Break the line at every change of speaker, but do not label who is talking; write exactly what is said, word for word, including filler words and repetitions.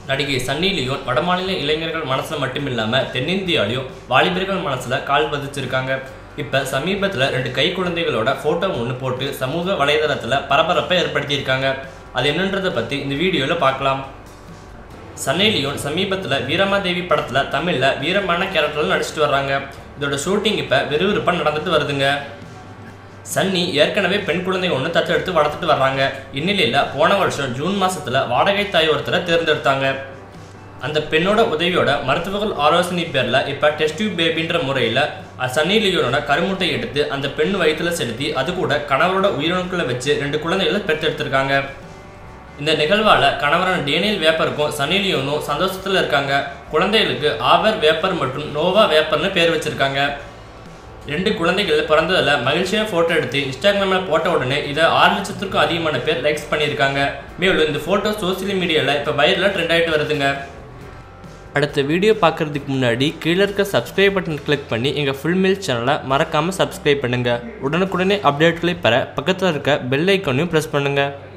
நடிகை சன்னி லியோன் வடமாநில இளைஞர்கள் மனசுல மட்டுமில்லாம தென்னிந்தியாலையும் வாலிபர்கள் மனசுல கால் பதிச்சிருக்காங்க. இப்ப சமீபத்துல ரெண்டு கை குழந்தைகளோட போட்டோ ஒன்று போட்டு சமூக வலைதளத்துல பரபரப்பை ஏற்படுத்தியிருக்காங்க. அது என்னன்றதை பத்தி இந்த வீடியோல பார்க்கலாம். சன்னி லியோன் சமீபத்துல வீரமாதேவி படத்துல தமிழ்ல வீரமான கேரக்டர்ல நடிச்சிட்டு வர்றாங்க. இதோட ஷூட்டிங் இப்ப விறுவிறுப்பா நடந்துட்டு வருதுங்க. சன்னி ஏற்கனவே பெண் குழந்தை ஒன்று தத்தெடுத்து வளர்த்துட்டு வர்றாங்க. இந்நிலையில போன வருஷம் ஜூன் மாசத்துல வாடகை தாய் ஒருத்தரை தேர்ந்தெடுத்தாங்க. அந்த பெண்ணோட உதவியோட மருத்துவர்கள் ஆலோசனை பேர்ல இப்ப டெஸ்ட் டியூப் பேபின்ற முறையில சன்னி லியோனோட கருமுட்டை எடுத்து அந்த பெண் வயிற்றுல செலுத்தி அது கூட கணவரோட உயிரணுக்களை வச்சு ரெண்டு குழந்தைகளை பெற்றெடுத்திருக்காங்க. இந்த நிகழ்வால கணவரான டேனியல் வேப்பருக்கும் சன்னி லியோனும் சந்தோஷத்துல இருக்காங்க. குழந்தைகளுக்கு ஆவர் வேப்பர் மற்றும் நோவா வேப்பர்னு பேர் வச்சிருக்காங்க. ரெண்டு குழந்தைகள் பிறந்ததுல மகிழ்ச்சியாக ஃபோட்டோ எடுத்து இன்ஸ்டாகிராமில் போட்ட உடனே இதை ஆறு லட்சத்துக்கும் அதிகமான பேர் லைக்ஸ் பண்ணியிருக்காங்க. மேலும் இந்த ஃபோட்டோ சோசியல் மீடியாவில் இப்போ வைரலாக ட்ரெண்ட் ஆகிட்டு வருதுங்க. அடுத்த வீடியோ பார்க்குறதுக்கு முன்னாடி கீழே இருக்க சப்ஸ்கிரைப் பட்டன் கிளிக் பண்ணி எங்கள் ஃபுல் மீல் சேனலை மறக்காமல் சப்ஸ்கிரைப் பண்ணுங்கள். உடனுக்குடனே அப்டேட்களை பெற பக்கத்தில் இருக்க பெல் ஐக்கானையும் ப்ரெஸ் பண்ணுங்கள்.